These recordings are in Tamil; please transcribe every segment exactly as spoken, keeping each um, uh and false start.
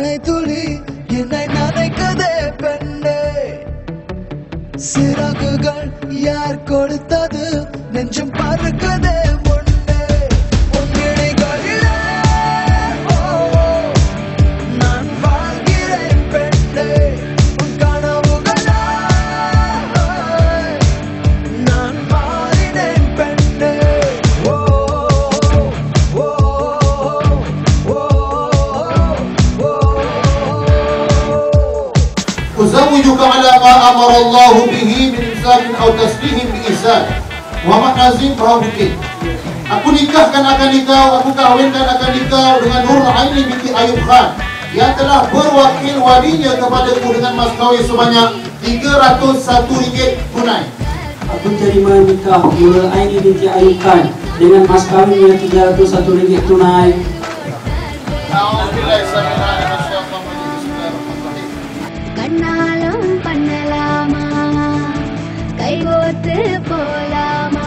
மழை துளி என்னை நனைக்குதே பெண்ணே. சிறகுகள் யார் கொடுத்தது நெஞ்சம் பறக்குதே முன்னே. உன் விழிகளிலே நான் வாழ்கிறேன் பெண்ணே. உன் கனவுகளா நான் மாறினேன் பெண்ணே. ஓ ஓ أزوجك على ما أمر الله به من إحسان أو تسبيح بإحسان. Muhammad Nazim Perahu Bukit. Aku nikahkan akan nikah, aku kahwinkan akan nikah dengan Nurul Aini binti Ayub Khan yang telah berwakil walinya kepadaku dengan mas kahwin sebanyak tiga ratus satu ringgit tunai. Aku terima nikah Nurul Aini binti Ayub Khan dengan mas kahwinnya tiga ratus satu ringgit tunai. கண்ணாலும் பண்ணலாமா, கைகோத்து போலாமா?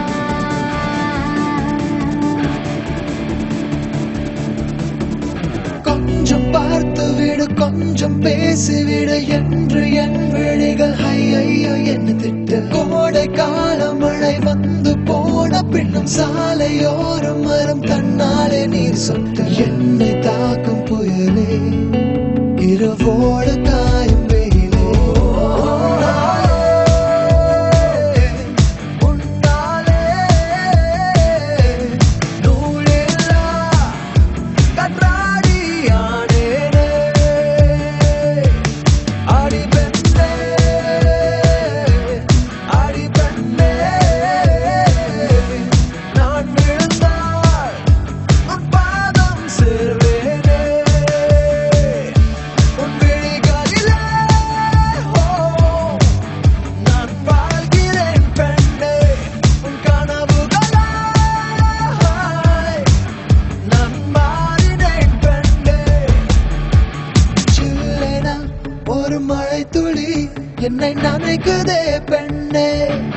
கொஞ்சம் பார்த்து விடு, கொஞ்சம் பேசிவிடு என்று என் விழிகள் ஐயோ என்ன திட்டு. கோடை கால மழை வந்து போன பின்னும் சாலையோரம் மரம் தன்னாலே நீர் சொட்டு. என்னை தாக்கும் புயலே இரவோடு காயும் வெயிலே. உன்னாலே நூலில்லா கற்றாடியானேனே. அடி பெண்ணே அடி பெண்ணே நான் விழுந்தால் உன் பாதம் சேர்வேனே. உன் விழிகளிலே நான் வாழ்கிறேன் பெண்ணே. உன் கனவுகளாய் நான் மாறினேன் பெண்ணே. சில்லென ஒரு மழை துளி என்னை நனைக்குதே பெண்ணே.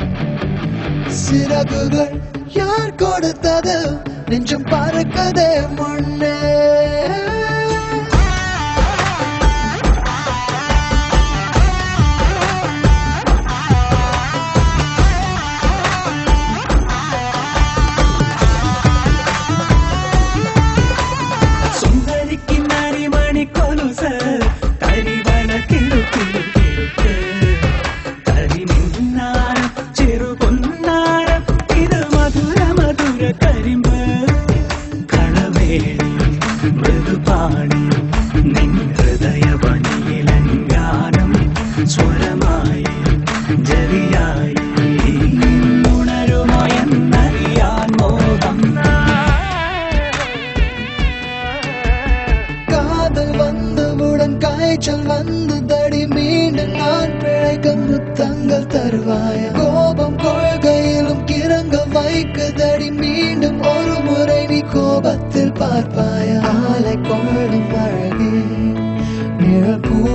சிறகுகள் யார் கொடுத்தது நெஞ்சம் பறக்குதே முன்னே. சுந்தரிக்கு நரிமணி கொலுச தரிவன கிழு கிழு கிழு தரி மின்னாரம் சிறு பொன்னாரம் இது மதுர மதுர கரிம்பு களவேணி மிருதுபாணி நின் ஹிருதய வனியிலங்கானம் സ്വരമായി ജരിയായി ഉണരുമോ എന്നറിയാൻ മോഹം. காதல் வந்தவுடன் காய்ச்சல் வந்து தடி மீண்டும் நான் பிழைக்க முத்தங்கள் தருவாய. கோபம் கொள்கையிலும் கிறங்க வைக்குதடி மீண்டும் ஒரு முறை நீ கோபத்தில் பார்ப்பாய. ஆலை கொள்ளும் அழகே நிழல்